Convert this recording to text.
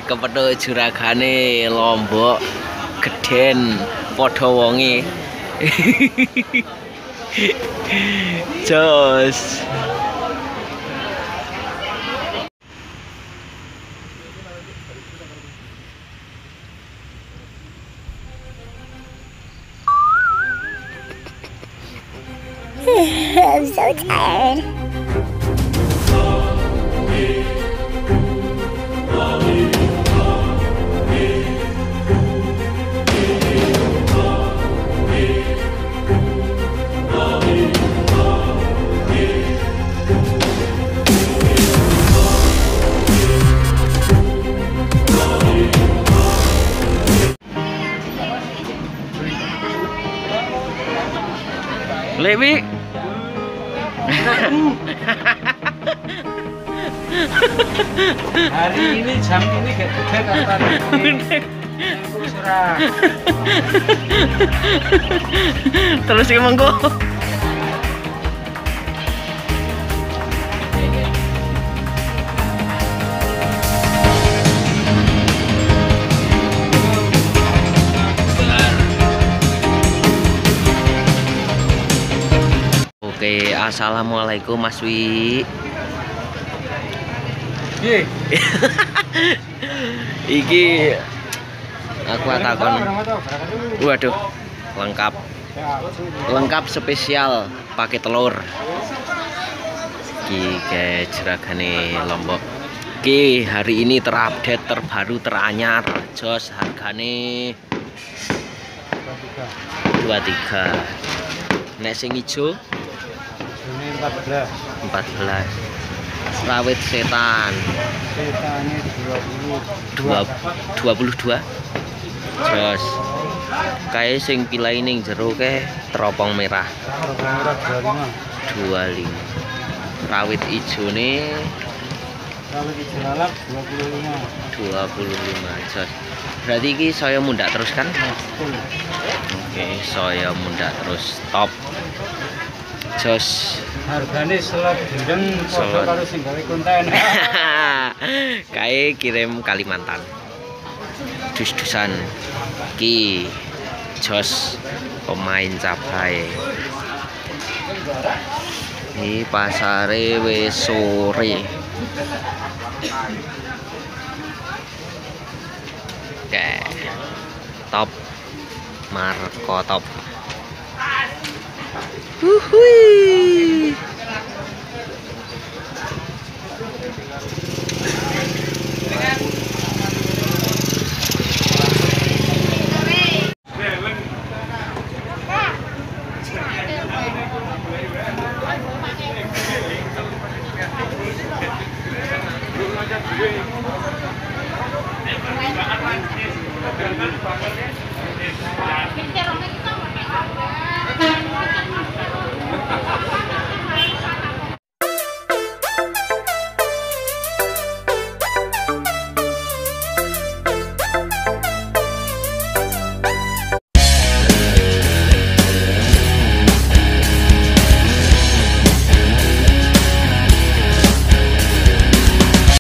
kepethuk juragane Lombok gedhen padha wonge. Jos. I'm so tired. Lewi. Hari ini jam ini gak gede kata surah. Terus emang kok. Oke, assalamualaikum Mas Wi. Iki aku takon. Waduh, lengkap spesial pakai telur. Iki kayak juragane Lombok. Iki hari ini terupdate, terbaru, teranyar. Jos hargane 23. Nek sing ijo 14. Rawit setan. Setannya 22. Jos. Kae sing pilai ning jero ke teropong merah. 25. Rawit ijone Rawit ijo lalap 25. Jos. Berarti iki saya mundak terus kan? Oke, saya mundak terus. Top. Jos. Hargane selot gendeng padha karo sing gawe konten. Kae kirim Kalimantan. Dus-dusan. Ki Jos pemain cabai. Ini pasare wis sore. Oke. Top. Marco top. Wuhui.